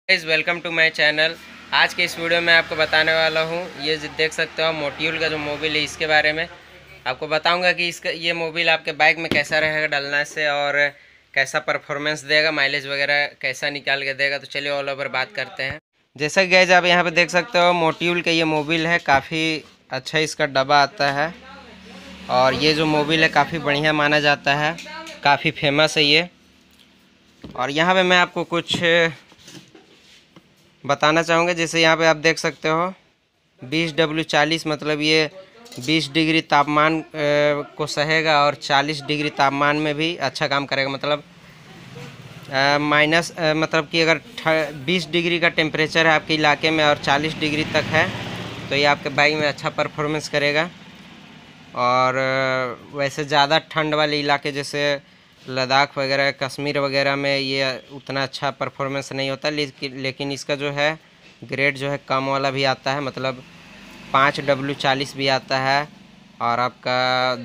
Guys welcome to my channel. आज के इस वीडियो में आपको बताने वाला हूँ, ये देख सकते हो मोट्यूल का जो मोबिल है इसके बारे में आपको बताऊंगा कि इसका ये मोबिल आपके बाइक में कैसा रहेगा डलने से और कैसा परफॉर्मेंस देगा, माइलेज वगैरह कैसा निकाल के देगा। तो चलिए ऑल ओवर बात करते हैं। जैसा कि गाइस आप यहाँ पे देख सकते हो मोट्यूल का ये मोबिल है, काफ़ी अच्छा इसका डब्बा आता है और ये जो मोबिल है काफ़ी बढ़िया माना जाता है, काफ़ी फेमस है ये। और यहाँ पे मैं आपको कुछ बताना चाहूँगा। जैसे यहाँ पे आप देख सकते हो 20W40 मतलब ये 20 डिग्री तापमान को सहेगा और 40 डिग्री तापमान में भी अच्छा काम करेगा। मतलब माइनस मतलब कि अगर 20 डिग्री का टेम्परेचर है आपके इलाके में और 40 डिग्री तक है तो ये आपके बाइक में अच्छा परफॉर्मेंस करेगा। और वैसे ज़्यादा ठंड वाले इलाके जैसे लद्दाख वगैरह, कश्मीर वगैरह में ये उतना अच्छा परफॉर्मेंस नहीं होता, लेकिन इसका जो है ग्रेड जो है कम वाला भी आता है, मतलब 5W40 भी आता है और आपका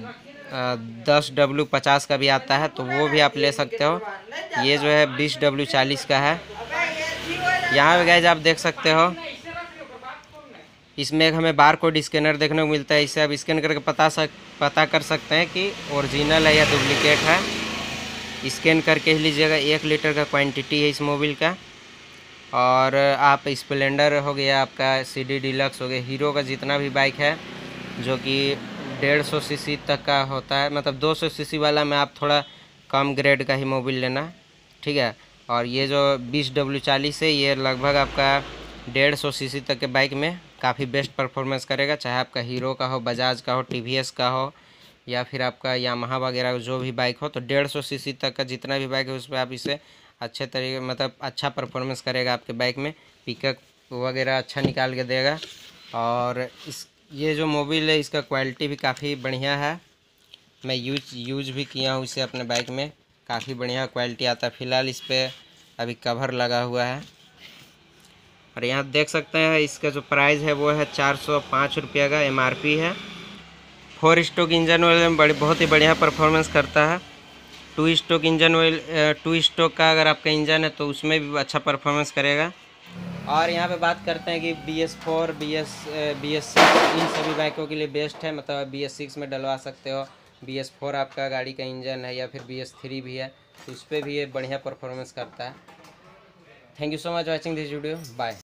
10W50 का भी आता है, तो वो भी आप ले सकते हो। ये जो है 20W40 का है। यहाँ पे गाइस आप देख सकते हो इसमें एक हमें बार कोड स्कैनर देखने को मिलता है। इसे आप स्कैन करके पता कर सकते हैं कि ओरिजिनल है या डुप्लीकेट है। स्कैन करके ही लीजिएगा। 1 लीटर का क्वांटिटी है इस मोबिल का। और आप स्प्लेंडर हो गया, आपका CD डीलक्स हो गया, हीरो का जितना भी बाइक है जो कि 150 सीसी तक का होता है, मतलब 200 सीसी वाला में आप थोड़ा कम ग्रेड का ही मोबिल लेना, ठीक है। और ये जो 20W40 है ये लगभग आपका 150 सीसी तक के बाइक में काफ़ी बेस्ट परफॉर्मेंस करेगा, चाहे आपका हीरो का हो, बजाज का हो, TVS का हो या फिर आपका यामाहा वगैरह जो भी बाइक हो। तो 150 सीसी तक का जितना भी बाइक है उस पर आप इसे अच्छे तरीके मतलब अच्छा परफॉर्मेंस करेगा आपके बाइक में, पिकअप वगैरह अच्छा निकाल के देगा। और ये जो मोबिल है इसका क्वालिटी भी काफ़ी बढ़िया है। मैं यूज भी किया हूँ इसे अपने बाइक में, काफ़ी बढ़िया क्वालिटी आता है। फ़िलहाल इस पर अभी कवर लगा हुआ है। और यहाँ देख सकते हैं इसका जो प्राइस है वो है 405 रुपये का MRP है। 4 स्ट्रोक इंजन ऑयल में बहुत ही बढ़िया परफॉर्मेंस करता है। 2 स्ट्रोक इंजन ऑयल 2 स्ट्रोक का अगर आपका इंजन है तो उसमें भी अच्छा परफॉर्मेंस करेगा। और यहाँ पे बात करते हैं कि BS4 BS6 इन सभी बाइकों के लिए बेस्ट है, मतलब BS6 में डलवा सकते हो। BS4 आपका गाड़ी का इंजन है या फिर BS3 भी है तो उस पर भी ये बढ़िया परफॉर्मेंस करता है। Thank you so much watching this video, bye.